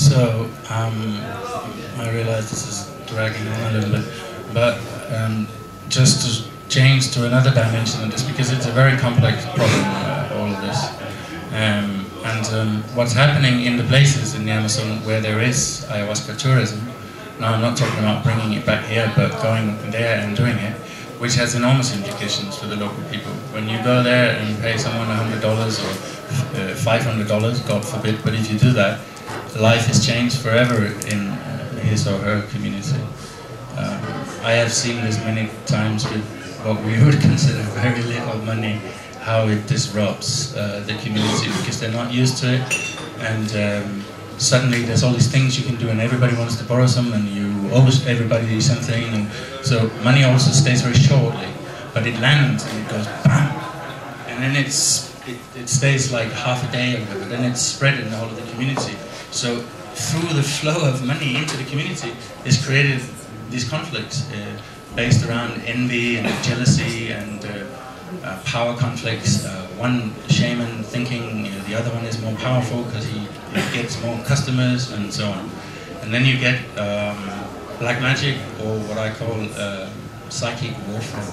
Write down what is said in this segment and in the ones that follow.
So, I realize this is dragging on a little bit, but just to change to another dimension of this, because it's a very complex problem, all of this. What's happening in the places in the Amazon where there is ayahuasca tourism, now I'm not talking about bringing it back here, but going there and doing it, which has enormous implications for the local people. When you go there and pay someone $100 or $500, God forbid, but if you do that, life is changed forever in his or her community. I have seen this many times with what we would consider very little money, how it disrupts the community because they're not used to it, and suddenly there's all these things you can do and everybody wants to borrow some and you owe everybody something, and so money also stays very shortly, but it lands and it goes bam, and then it stays like half a day or whatever, then it's spread in the whole of the community. So through the flow of money into the community is created these conflicts based around envy and jealousy and power conflicts. One shaman thinking the other one is more powerful because he gets more customers and so on. And then you get black magic, or what I call psychic warfare.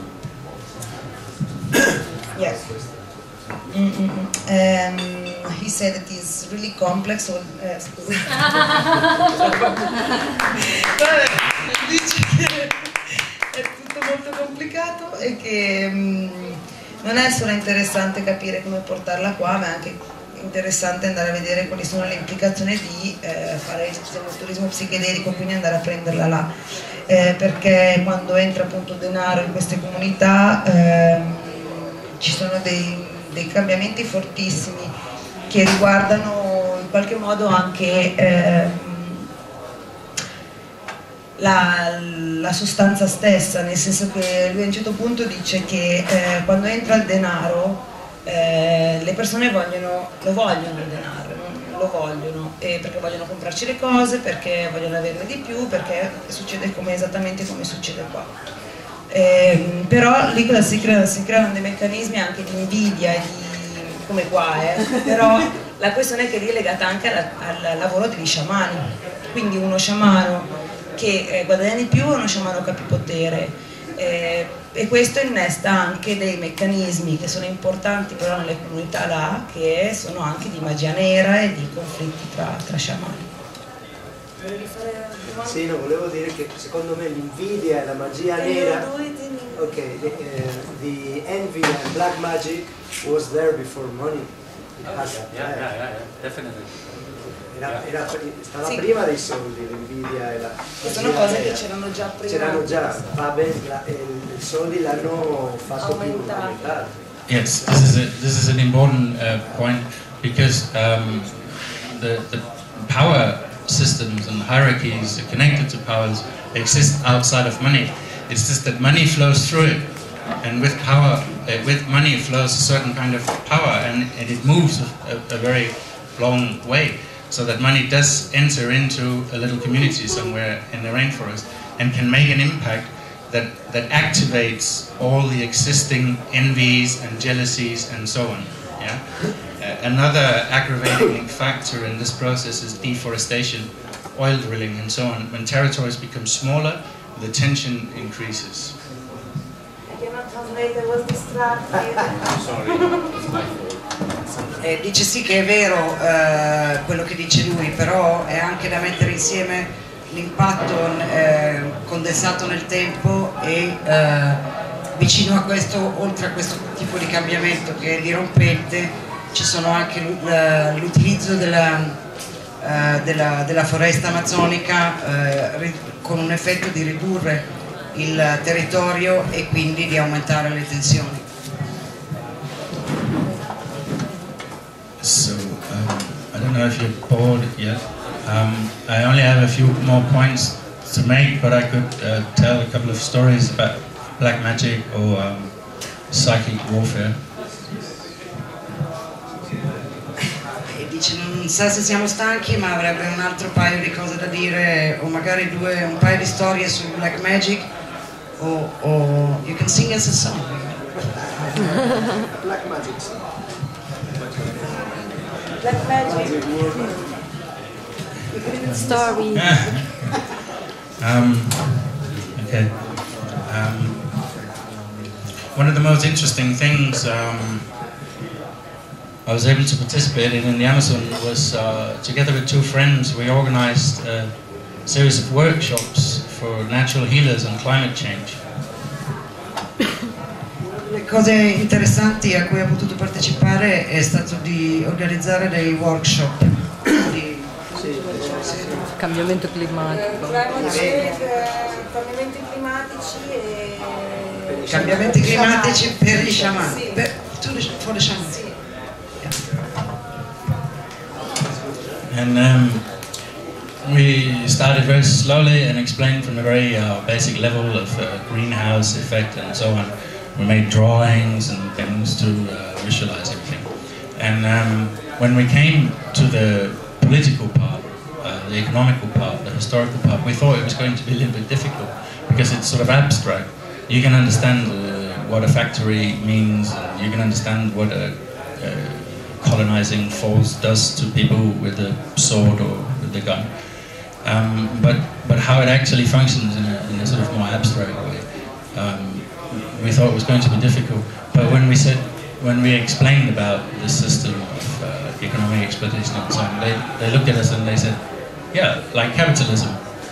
Yes. He said it is really complex. Dice che è tutto molto complicato e che non è solo interessante capire come portarla qua, ma è anche interessante andare a vedere quali sono le implicazioni di fare il turismo psichedelico, quindi andare a prenderla là, perché quando entra appunto denaro in queste comunità ci sono dei cambiamenti fortissimi che riguardano in qualche modo anche la sostanza stessa, nel senso che lui a un certo punto dice che quando entra il denaro le persone lo vogliono il denaro, non lo vogliono, perché vogliono comprarci le cose, perché vogliono averne di più, perché succede esattamente come succede qua. Però lì cosa si creano? Si creano dei meccanismi anche di invidia e di, come qua, però la questione è che lì è legata anche al lavoro degli sciamani, quindi uno sciamano che guadagna di più è uno sciamano che ha più potere, e questo innesta anche dei meccanismi che sono importanti però nelle comunità là, che sono anche di magia nera e di conflitti tra sciamani. Sì, no, volevo dire che secondo me l'invidia e la magia nera, ok, the envy and black magic was there before money. Yeah, definitely. Stava prima dei soldi, l'invidia e la magia sono cose nera. che c'erano già prima. C'erano già, vabbè, i soldi l'hanno fatto più aumentare. Yes, this is an important point, because the power systems and hierarchies connected to powers exist outside of money. It's just that money flows through it, and with power, with money flows a certain kind of power, and it moves a very long way, so that money does enter into a little community somewhere in the rainforest and can make an impact that activates all the existing envies and jealousies and so on. Yeah. Another aggravating factor in this process is deforestation, oil drilling and so on. When territories become smaller, the tension increases. Dice sì che è vero quello che dice lui, però è anche da mettere insieme l'impatto condensato nel tempo e vicino a questo, oltre a questo tipo di cambiamento che è dirompente, ci sono anche l'utilizzo della foresta amazzonica con un effetto di ridurre il territorio e quindi di aumentare le tensioni. So, I don't know if you're bored yet. I only have a few more points to make, but I could tell a couple of stories about black magic or psychic warfare. Dice, non sa se siamo stanchi, ma avrebbe un altro paio di cose da dire, o magari un paio di storie su black magic, o you can sing us a song. Black magic song. Black magic. Story. Okay. One of the most interesting things I was able to participate in the Amazon was, together with two friends, we organized a series of workshops for natural healers on climate change. Le cose interessanti a cui ho potuto partecipare è stato di organizzare dei workshop di Cambiamento climatico. Cambiamenti climatici e... cambiamenti climatici per gli sciamani. For the shaman. Sì. And we started very slowly and explained from a very basic level of greenhouse effect and so on. We made drawings and things to visualize everything. And when we came to the political part, the economical part, the historical part, we thought it was going to be a little bit difficult because it's sort of abstract. You can understand what a factory means, and you can understand what a colonizing force does to people with a sword or with a gun. But how it actually functions in a sort of more abstract way, we thought it was going to be difficult. But when we explained about the system of economic exploitation and so on, they looked at us and they said, yeah, like capitalism.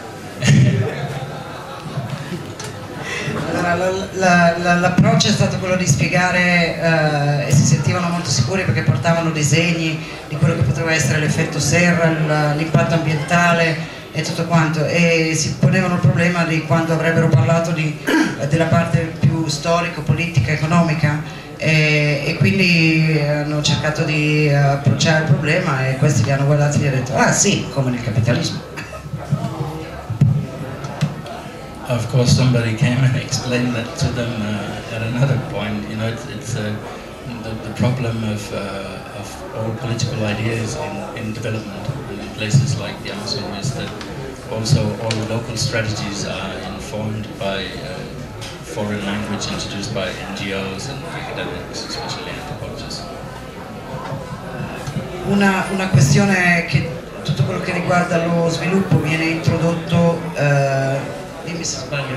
L'approccio è stato quello di spiegare e si sentivano molto sicuri perché portavano disegni di quello che poteva essere l'effetto serra, l'impatto ambientale e tutto quanto, e si ponevano il problema di quando avrebbero parlato della parte più storico, politica, economica, e quindi hanno cercato di approcciare il problema e questi li hanno guardati e gli hanno detto ah sì, come nel capitalismo. Of course, somebody came and explained that to them at another point. You know, it's the problem of all political ideas in development in places like the Amazon is that also all local strategies are informed by foreign language introduced by NGOs and academics, especially anthropologists. Una questione è che tutto quello che riguarda lo sviluppo viene introdotto dimmi se sbaglio,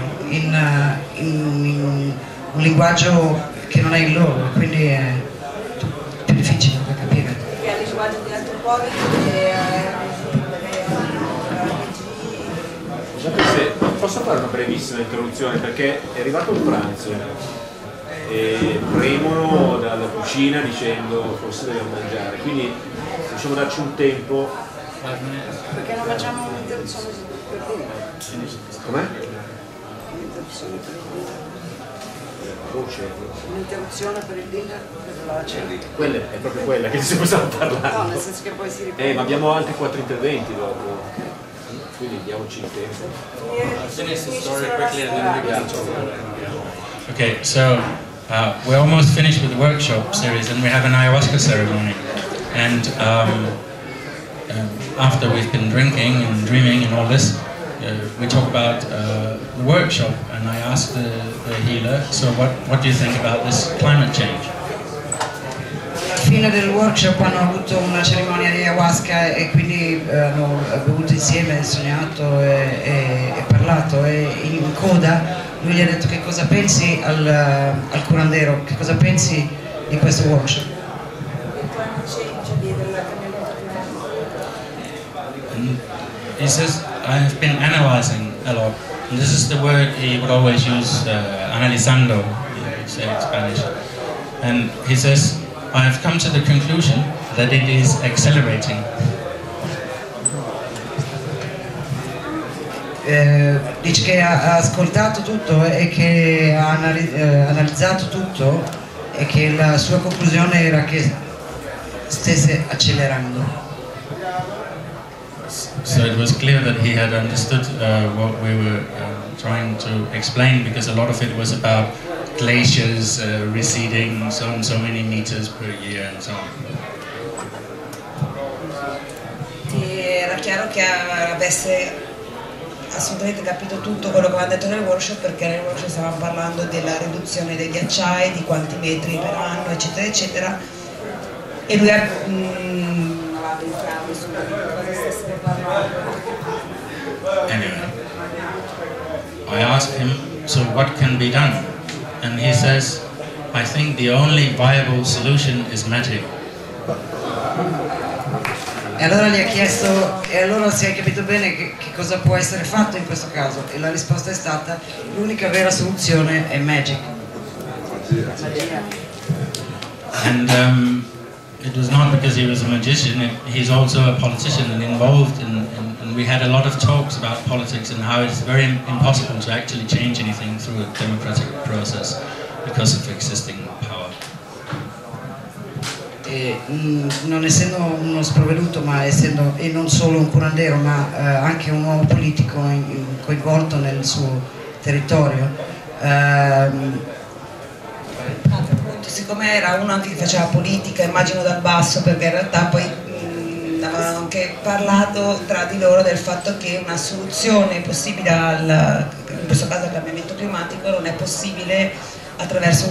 in un linguaggio che non è il loro, quindi è più difficile da capire. Perché è il linguaggio di antropologi Scusate se posso fare una brevissima introduzione perché è arrivato il pranzo e premono dalla cucina dicendo forse dobbiamo mangiare, quindi possiamo darci un tempo. Perché non facciamo un'interruzione per dire? Com'è? Un'interruzione per il dinner. Un'interruzione per il dinner per la cena. Quella è proprio quella che si possiamo parlare. No, nel senso che poi si ripete. Ma abbiamo altri 4 interventi dopo. Quindi diamoci il tempo. Okay, so we're almost finished with the workshop series and we have an ayahuasca ceremony. And after we've been drinking and dreaming and all this, we talk about the workshop, and I asked the healer, so what do you think about this climate change? Alla fine del workshop hanno avuto una cerimonia di ayahuasca e quindi hanno bevuto insieme, sognato e parlato, e in coda lui gli ha detto che cosa pensi al curandero, che cosa pensi di questo workshop. And he says, I have been analyzing a lot. And this is the word he would always use, analizando, he said in Spanish. And he says, I have come to the conclusion that it is accelerating. Dice che ha ascoltato tutto e che ha analizzato tutto e che la sua conclusione era che stesse accelerando. So it was clear that he had understood what we were trying to explain, because a lot of it was about glaciers receding so and so many meters per year and so on. Era chiaro che avesse assolutamente capito tutto quello che aveva detto nel workshop, perché nel workshop stavamo parlando della riduzione dei ghiacciai, di quanti metri per anno, eccetera eccetera, e lui aveva ben chiaro cosa stesse Anyway, I asked him, so what can be done? And he says, I think the only viable solution is magic. E allora gli ha chiesto, e allora si è capito bene che cosa può essere fatto in questo caso, e la risposta è stata, l'unica vera soluzione è magic. And it was not because he was a magician, he's also a politician and involved and we had a lot of talks about politics and how it's very impossible to actually change anything through a democratic process because of existing power. E, non essendo uno sprovveduto, ma essendo, e non solo un curandero, ma anche un uomo politico coinvolto nel suo territorio, siccome era uno anche che faceva politica, immagino dal basso, perché in realtà poi avevano anche parlato tra di loro del fatto che una soluzione possibile in questo caso al cambiamento climatico non è possibile attraverso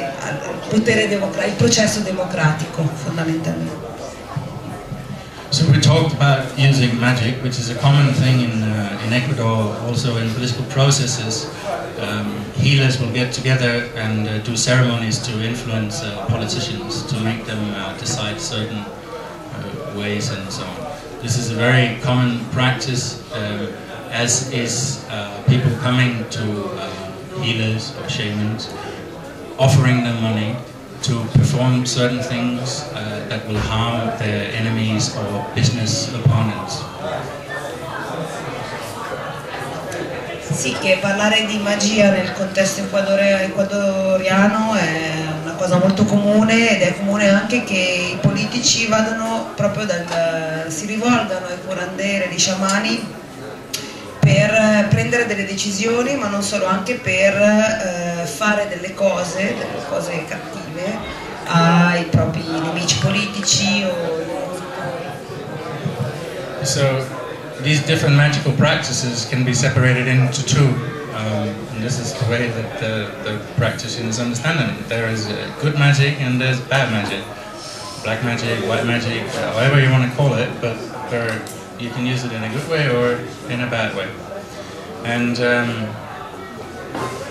il processo democratico, fondamentalmente. So we talked about using magic, which is a common thing in Ecuador, also in political processes. Healers will get together and do ceremonies to influence politicians, to make them decide certain ways and so on. This is a very common practice, as is people coming to healers or shamans, offering them money to perform certain things that will harm their enemies or business opponents. Sì, che parlare di magia nel contesto ecuadoriano è una cosa molto comune, ed è comune anche che i politici si rivolgano ai curandere, ai sciamani, per prendere delle decisioni, ma non solo, anche per fare delle cose cattive ai propri nemici politici o So these different magical practices can be separated into two, and this is the way that the practitioners understand them. There is good magic and there's bad magic, black magic, white magic, however you want to call it, but you can use it in a good way or in a bad way. And